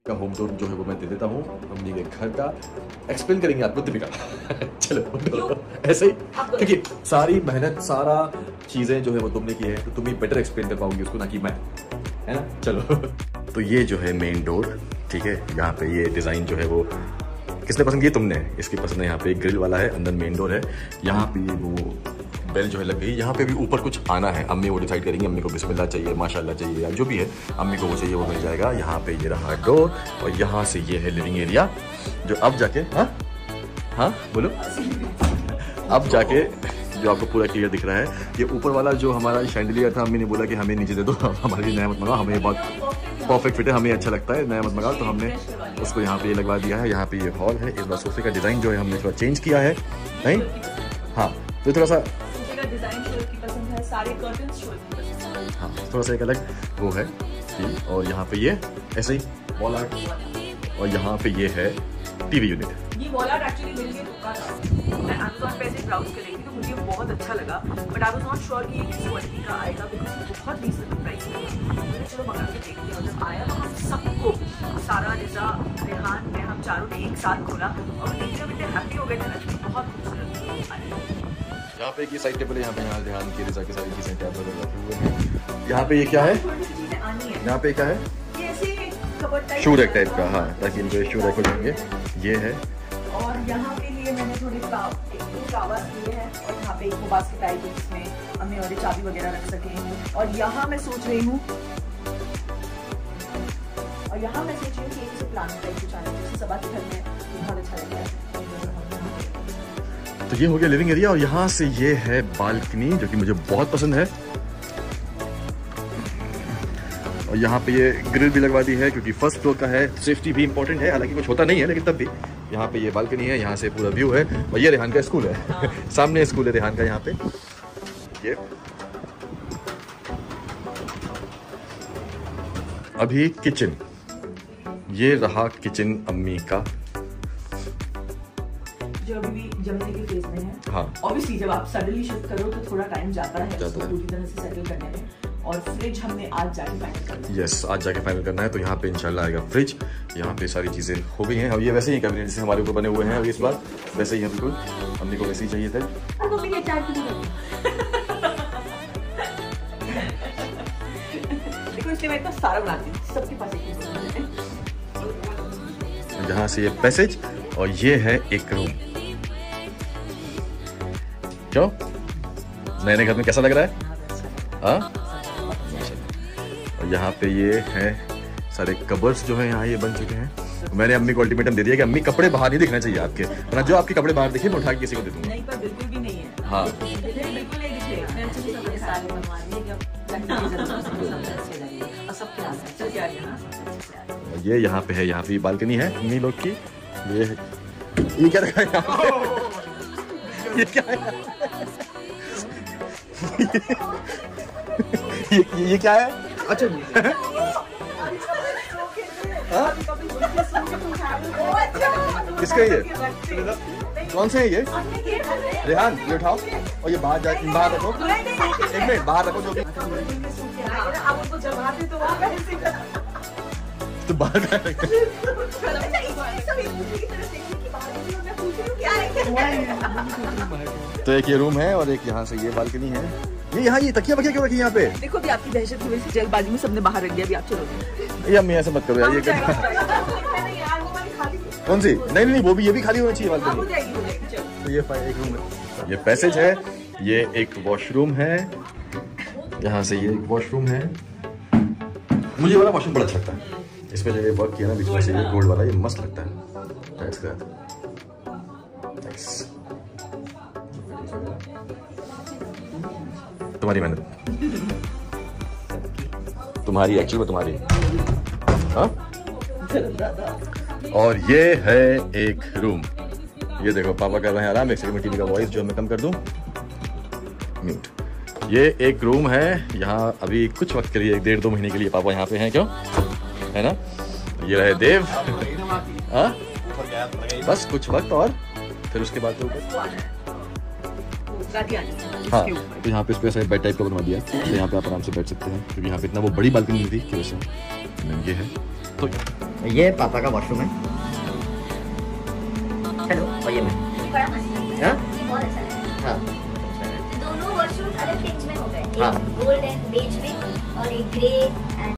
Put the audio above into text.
का home tour जो है वो मैं दे देता हूँ मम्मी के घर का। एक्सप्लेन करेंगे आपको दीपिका। चलो ऐसे ही, क्योंकि सारी मेहनत सारा चीजें जो है वो तुमने की है, तो तुम ही बेटर एक्सप्लेन कर पाओगी उसको, ना कि मैं, है ना। चलो तो ये जो है मेन डोर, ठीक है। यहाँ पे ये डिजाइन जो है वो किसने पसंद की? तुमने। इसकी पसंद है। यहाँ पे एक ग्रिल वाला है, अंदर मेन डोर है। यहाँ पे वो बेल जो है लग गई। यहाँ पे भी ऊपर कुछ आना है, अम्मी वो डिसाइड करेंगी। अम्मी को बिस्मिल्लाह चाहिए, माशाल्लाह चाहिए, या जो भी है अम्मी को वो चाहिए वो मिल जाएगा। यहाँ पे ये रहा डोर, और यहाँ से ये है लिविंग एरिया, जो अब जाके हाँ बोलो, अब जाके जो आपको पूरा क्लियर दिख रहा है। ये ऊपर वाला जो हमारा शैंडलियर था, अम्मी ने बोला कि हमें नीचे दे दो, हमारे लिए नया मत मंगाओ, हमें बहुत परफेक्ट फिट है, हमें अच्छा लगता है, नया मत मंगाओ। तो हमने उसको यहाँ पे लगवा दिया है। यहाँ पे ये हॉल है। इस बार सोफे का डिज़ाइन जो है हमने थोड़ा चेंज किया है, नहीं? हाँ, तो थोड़ा सा हाँ, थोड़ा सा एक अलग वो है। और यहाँ पे ये ऐसे ही वॉल आर्ट, और यहाँ पे ये है टीवी यूनिट। ये वॉल आर्ट एक्चुअली मेरे लिए रुका था, मैं Amazon पे ऐसे ब्राउज कर रही थी, तो मुझे बहुत अच्छा लगा, but I was not sure कि ये किस क्वालिटी का आएगा, बिकॉज बहुत रीजनेबल प्राइस में। मैंने चलो मंगा के देख लिया, और जब आया तो हम सबको, सारा, रिजा, रेहान, मैं, हम चारों ने एक साथ खोला, और देखते हुए इतने हैप्पी हो गए थे ना, बहुत खूबसूरत आया। यहाँ पे एक साइड टेबल है, यहाँ पे यहाँ ध्यान की रिजा की सारी चीजें टेबल रखे हुए हैं। यहाँ पे ये क्या है? यहाँ पे क्या है? शू रैक टाइप का, हाँ, ताकि इनको शू रैक हो जाएंगे। ये है, और यहाँ के लिए मैंने थोड़े फ्लावर्स लिए हैं, और यहाँ पे एक बास्केट टाइप है जिसमें हमें और चाबी वगैरह रख सकें। और यहाँ मैं सोच रही हूँ कि एक प्लांट टाइप कुछ आना चाहिए, सबा के घर में बहुत अच्छा लगता है। तो ये हो गया लिविंग एरिया, और यहाँ से ये है बालकनी, जो कि मुझे बहुत पसंद है। और यहाँ पे ये ग्रिल भी लगवा दी है, क्योंकि फर्स्ट फ्लोर का है, सेफ्टी भी इंपॉर्टेंट है। हालांकि कुछ होता नहीं है, लेकिन तब भी यहाँ पे ये बालकनी है, यहाँ से पूरा व्यू है। और ये रेहान का स्कूल है। सामने स्कूल है रेहान का। यहाँ पे ये अभी किचन, ये रहा किचन अम्मी का, जो अभी भी जमने के फेज में है। हाँ, ऑब्वियसली जब आप सडनली शिफ्ट करो तो थोड़ा टाइम जाता है पूरी तरह से सेटल करने में। और फ्रिज हमने आज जाके फाइनल करना है। यस, आज जाके फाइनल करना है। तो यहाँ पे इंशाल्लाह आएगा फ्रिज। यहाँ पे सारी चीजें हो गई हैं, और ये वैसे ही कैबिनेट जैसे हमारे ऊपर बने हुए हैं, और इस बार वैसे ही है बिल्कुल। अम्मी को वैसे ही चाहिए थे। देखो, इसलिए मैं इतना सारा बनाती हूँ, सबके पास एक यहाँ से ये पैसेज, और ये है एक रूम। क्यों, नए नए घर में कैसा लग रहा है? हाँ, और यहाँ पे ये है सारे कबर्ड्स जो है यहाँ ये बन चुके हैं। मैंने अम्मी को अल्टीमेटम दे दिया कि अम्मी कपड़े बाहर नहीं दिखने चाहिए आपके, वरना जो आपके कपड़े बाहर दिखे मैं उठा के किसी को दे दूंगा। नहीं, पर बिल्कुल भी नहीं है। हाँ, बिल्कुल नहीं दिखे। ये यहाँ पे है, यहाँ पे बालकनी है अम्मी लोग की। ये क्या रखा है यहाँ पे? ये क्या है? ये क्या है? अच्छा किसका ये? कौन से है ये? रेहान, ये उठाओ और ये बाहर रखो। एक मिनट, बाहर रखो। जो तो बाहर तो एक ये रूम है, और एक यहाँ से ये बालकनी है। ये यहाँ ये तकिया बकिया क्यों रखी यहाँ पे? देखो, भी आपकी दहशत की वजह से जल्दबाजी में सबने बाहर रख दिया। अभी आप चलोगे? ये अम्मी ऐसे मत करो यार। ये कौन सी? नहीं, वो भी, ये भी खाली होना चाहिए बालकनी। तो ये एक रूम है, ये पैसेज है, ये एक वॉशरूम है, यहाँ से ये एक वॉशरूम है। मुझे वाला वॉशरूम बड़ा अच्छा लगता है। इसमें जो ये वर्क किया ना बीच में से, ये गोल्ड वाला, ये मस्त लगता है। तुम्हारी मेहनत, तुम्हारी एक्चुअल में तुम्हारी। हाँ, और ये है एक रूम। ये देखो पापा कर रहे हैं आराम। एक सेकंड में टीवी का वॉइस जो मैं कम कर दूं, म्यूट। ये एक रूम है। यहाँ अभी कुछ वक्त के लिए, 1-1.5-2 महीने के लिए पापा यहाँ पे हैं। क्यों, है ना? ये रहे देव। हाँ, बस कुछ वक्त, और फिर उसके बाद तो हाँ, तो यहाँ पे स्पेस है, बेड टाइप का बनवा दिया, तो यहाँ पे आप आराम से बैठ सकते हैं, क्योंकि यहाँ पे इतना वो बड़ी बालकनी नहीं थी कि वैसे ये है। तो ये पापा का वॉशरूम है। हेलो, और ये मैं। बड़ा मस्त है। हाँ? ये बहुत अच्छा लगा। हाँ दोनों वॉशरूम अलग टिंज में हो गए, हाँ। एक गोल्ड एंड बेज में और एक ग्रे एंड